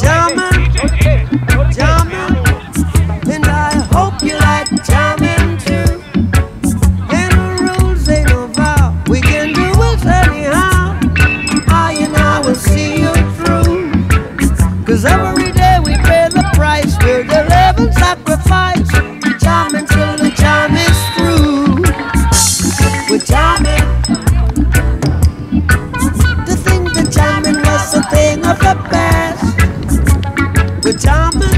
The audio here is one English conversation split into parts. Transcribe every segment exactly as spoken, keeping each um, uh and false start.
jamming, jamming, and I hope you like jamming too. Ain't no rules, ain't no vow, we can do it anyhow. I and I will see you through, 'cause every day we pay the price, we're the living sacrifice. Jamming till the jam is through. We're jamming. To think that jamming was a thing of the past. We're jamming.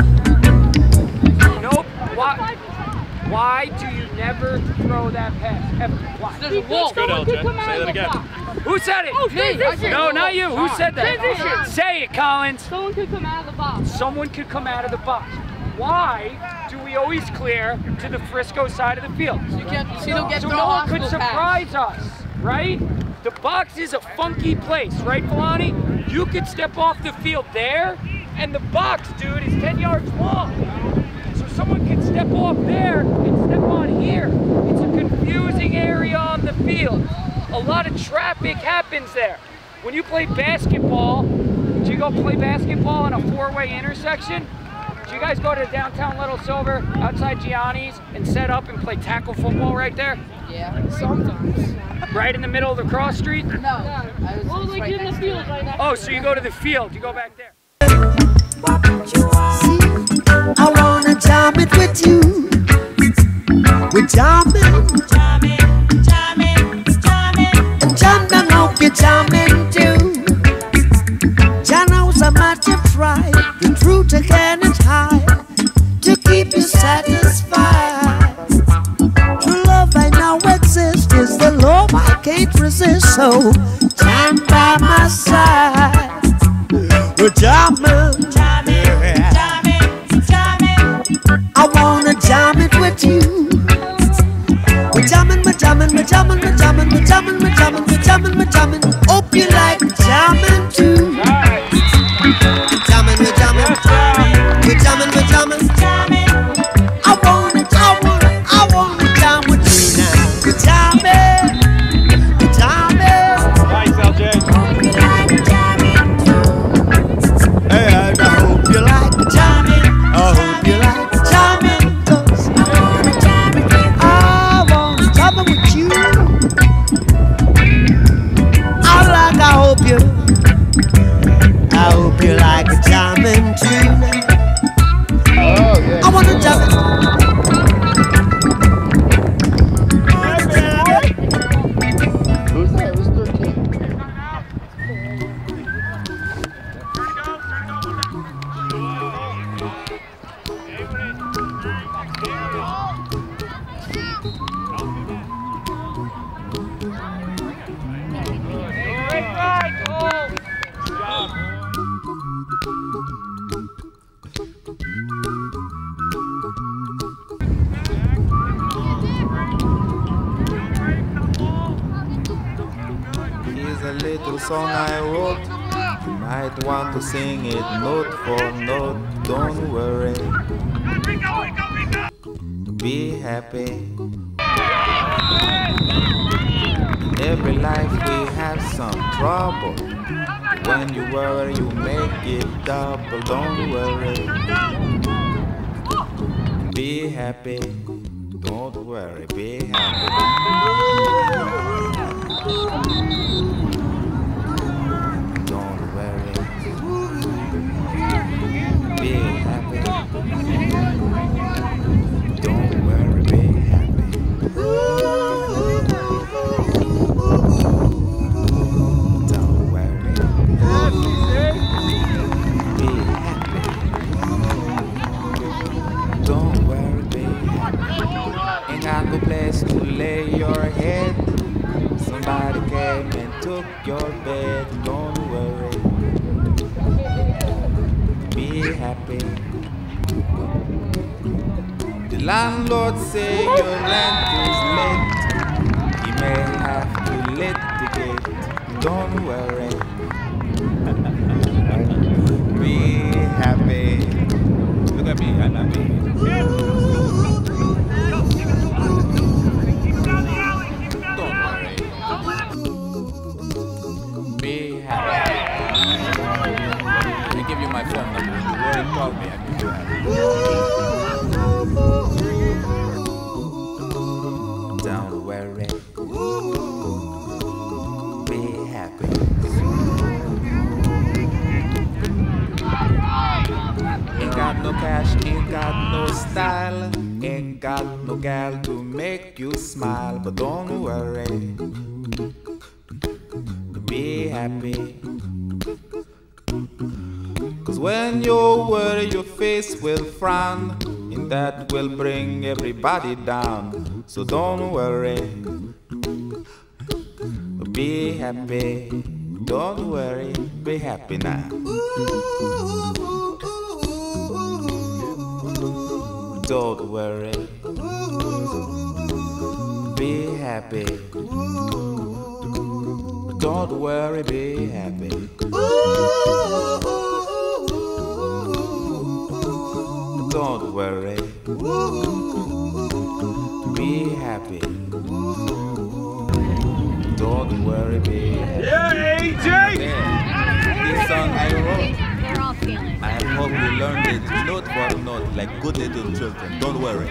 Nope. Why? Why do you never throw that pass? Ever? Why? There's a wall. Good, L J. Say that again. Who said it? Oh, me. No, not you. Who said that? Transition. Say it, Collins. Someone could come out of the box. Someone could come out of the box. Why do we always clear to the Frisco side of the field? You can't. So you don't get So thrown no one off could the surprise us, right? The box is a funky place, right, Filani? You could step off the field there, and the box, dude, is ten yards long. So someone could step off there and step on here. It's a confusing area on the field. A lot of traffic happens there. When you play basketball, do you go play basketball in a four-way intersection? Do you guys go to downtown Little Silver, outside Gianni's, and set up and play tackle football right there? Yeah, sometimes. Right in the middle of the cross street? No. I was well, like right in the field right next. Oh, so you go to the field, you go back there. See, I wanna jam it with you. We're jamming, jamming, jamming, jamming, and jam down, hope you're jamming too. Janos a matter of pride, the truth again is high, to keep you satisfied. True love I know exists, is the love I can't resist, so jam by my side. We're jamming, jamming, jamming, jamming. I wanna jam it with you. We're jamming, we're jamming, we're jamming, we're jamming, we're jamming, we're jamming, we're jamming, we're jamming. Hope you like jamming too. We're jamming, we're jamming, we're jamming, we're jamming, jamming. I wanna, I wanna, I wanna jam with you now. We're jamming, we're jamming. Nice, L J. Hope you like jamming too. Hey, I hope you like jamming. I hope you like jamming, 'cause I wanna jam with you. I wanna jam with you. I like, I hope you. I hope you like jamming too. Oh, yeah. I wanna jam it. Who's that? Who's thirteen? Here's a little song I wrote. You might want to sing it note for note. Don't worry. Be happy. In every life we have some trouble. When you worry, you make it double. Don't worry. Be happy. Don't worry. Be happy. Don't worry. Be happy. Don't worry, be happy. Don't worry. Be happy. Don't worry, be happy. Ain't got no place to lay your head. Somebody came and took your bed. Don't worry. Be happy. The landlord say your rent is late. He may have to litigate. Don't worry. Be happy. Look at me, I'm happy. Don't worry. Be happy. Let me give you my phone. call me. I make you happy. Don't worry. Be happy. Ain't got no cash, ain't got no style, ain't got no gal to make you smile, but don't worry. Be happy. Cause when you worry, your face will frown, and that will bring everybody down. So don't worry. Be happy. Don't worry. Be happy now. Don't worry. Be happy. Don't worry, be happy. Don't worry. Be happy. Don't worry, be happy. Yeah, A J! Yeah. This song I wrote, They're all feeling. I hope you learned it note for note like good little children. Don't worry.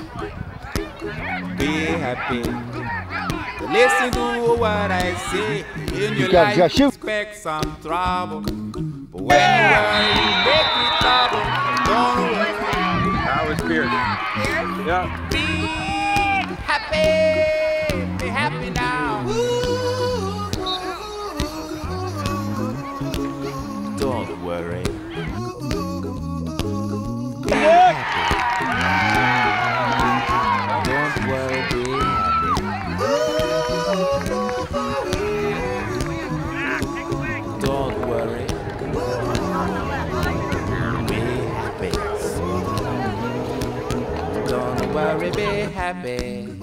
Be happy. Listen to what I say. In your got- life, you got shoot. expect some trouble. But when you worry, you make it double. Don't worry. That was Pierce. Yeah. Be happy. Be happy now. Don't worry. Be happy. Don't worry, be happy. Don't worry. Be happy. Don't worry, be happy.